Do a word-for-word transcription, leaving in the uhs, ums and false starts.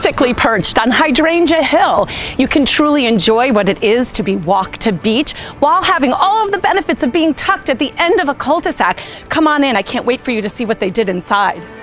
majestically perched on Hydrangea Hill. You can truly enjoy what it is to be walk to beach while having all of the benefits of being tucked at the end of a cul-de-sac. Come on in, I can't wait for you to see what they did inside.